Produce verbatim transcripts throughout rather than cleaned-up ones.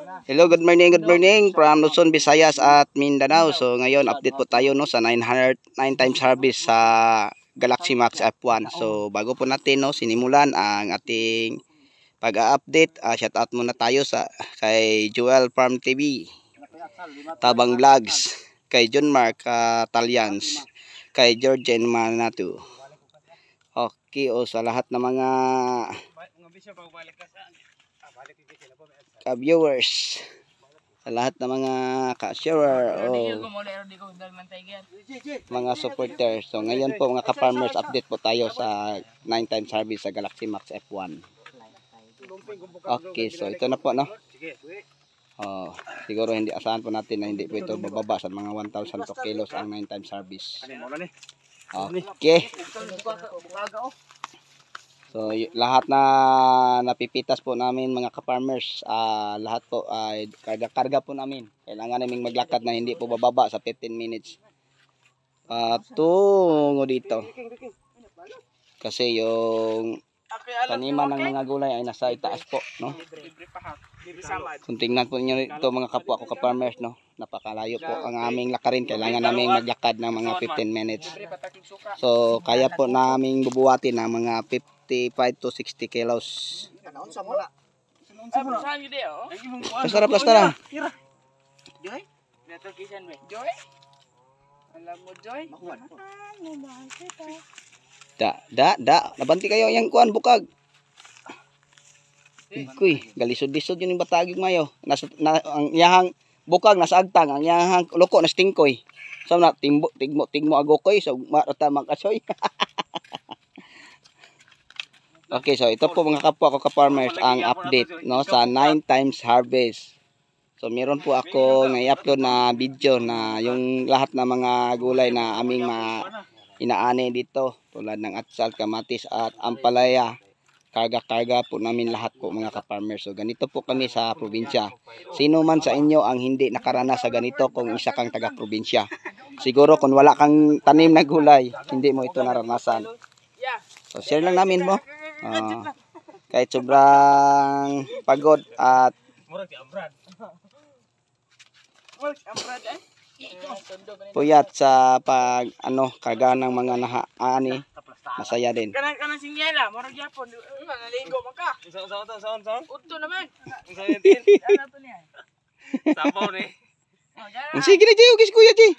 Hello, good morning, good morning from Luzon, Visayas at Mindanao. So ngayon update po tayo no sa nine hundred nine times harvest sa Galaxy Max F one. So bago po natin no sinimulan ang ating pag-update, uh, shout out muna tayo sa kay Joel Farm T V, Tabang Vlogs, kay John Mark uh, Talyans, kay Georgian Manatu. Okay, o sa lahat ng mga ka-viewers, sa lahat ng mga ka-sharer o mga supporters. So ngayon po mga ka-farmers, update po tayo sa nine times harvest sa Galaxy Max F one. Okay, so ito na po no. Oh, siguro hindi asahan po natin na hindi po ito bababa sa mga one thousand kilos ang nine times harvest. Okay. So lahat na napipitas po namin mga ka-farmers, uh, lahat po ay uh, karga-karga po namin. Kailangan naming maglakad na hindi po bababa sa fifteen minutes. Uh, tungo dito. Kasi yung taniman ng mga gulay ay nasa itaas po, no? Kung tingnan po niyo ito mga kapwa ko ka-farmers, no? Napakalayo po ang aming lakarin. Kailangan naming maglakad ng mga fifteen minutes. So kaya po naming bubuhatin ng mga fifty-five to sixty kilos. Pasara, pasara. Joy? Joy? Alam mo, Joy? Da, da, da. Nabanti kayo yung kuan bukag. Kuy, galisod-lisod yun yung batagig mayo. Nas, na, ang iyahang bukag nasa agtang, ang iyahang loko na stingkoy. So na timbo, tigmo, tigmo agokoy. So marata magkasoy. Okay, so ito po mga kapwa ko ka-farmers ang update no sa nine times harvest. So meron po ako na-upload na video na yung lahat ng mga gulay na aming ma inaani dito tulad ng atsal, kamatis at ampalaya. Karga-karga po namin lahat po mga ka-farmers. So ganito po kami sa probinsya. Sino man sa inyo ang hindi nakaranas sa ganito kung isa kang taga-probinsya? Siguro kung wala kang tanim na gulay, hindi mo ito naranasan. So share lang namin mo. Uh, kahit sobrang pagod at puyat sa pag ano karga ng mga nahaani, masaya din. Kanan kanan singyela, murag yapon, naligo man ka. Saon saon saon saon. Udto naman. Saon din. Ano to niya? Sabaw ni. Sige na Jay, ugis kuya Jay.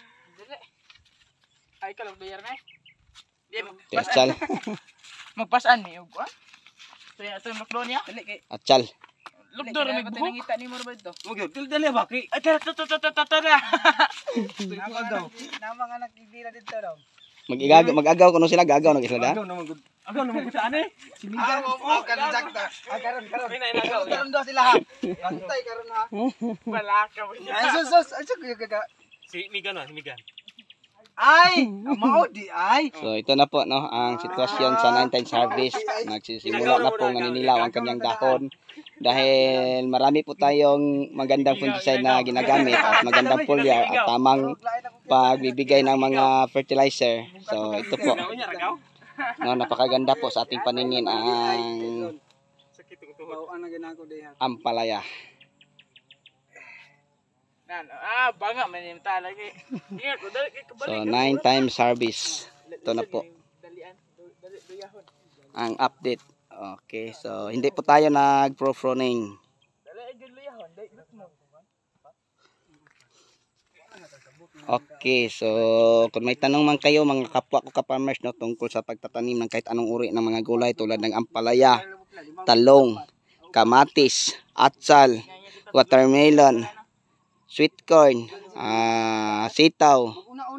Ay kalog dayar na. Di Atsal. Magpasan ni ug ah. Saya sa Macedonia. Dali kay Atsal. Lugdor mi buhok. Nangita ni mo ba ito? Mugyo, dili ba kay. Ay tara tara tara tara. Nama daw. Nama nga nagdira dito daw. Mag-igagaw, mag-agaw kuno sila, gagaw nag isla da. Agaw naman gud. Agaw naman gud sa ani. Sinigang. Ah, karon sakta. Ah, karon karon. Pinay-agaw. Karon daw sila ha. Kantay karon ha. Balaka mo. Ay sus sus, ay sus gaga. Si Migan na, si Migan. Ay, mao di ay. So ito na po no ang sitwasyon sa nine times harvest. Nagsisimula na po naninilaw ang kanyang dahon dahil marami po tayong magandang fungicide na ginagamit at magandang foliar at tamang pagbibigay ng mga fertilizer. So ito po. No, napakaganda po sa ating paningin ang ampalaya. Ah, banga man yung talagi. So nine times harvest. Ito na po ang update. Okay, so hindi po tayo nag-pro-froning. Okay, so kung may tanong man kayo mga kapwa ko ka-farmers no tungkol sa pagtatanim ng kahit anong uri ng mga gulay tulad ng ampalaya, talong, kamatis, atsal, watermelon, sweet corn, uh, sitaw,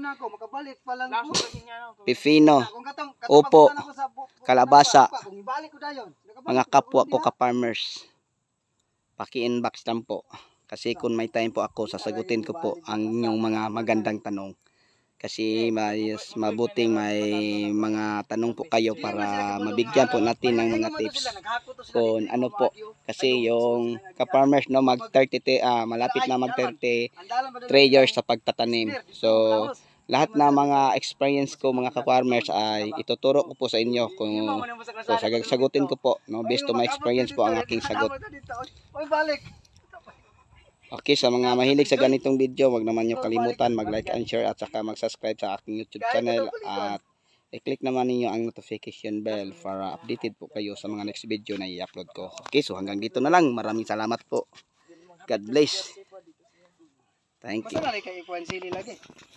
pipino, upo, kalabasa, mga kapwa ko ka-farmers, paki-inbox lang po. Kasi kung may time po ako, sasagutin ko po ang inyong mga magandang tanong. Kasi mas mabuting may mga tanong po kayo para mabigyan po natin ng mga tips kung ano po. Kasi yung ka-farmers no, mag thirty, uh, malapit na mag thirty-three years sa pagtatanim. So lahat na mga experience ko mga ka-farmers ay ituturo ko po sa inyo kung so, sagutin ko po no, based to my experience po ang aking sagot. Okay, sa mga mahilig sa ganitong video, wag naman nyo kalimutan mag-like and share at saka mag-subscribe sa aking YouTube channel at i-click naman ninyo ang notification bell para updated po kayo sa mga next video na i-upload ko. Okay, so hanggang dito na lang. Maraming salamat po. God bless. Thank you.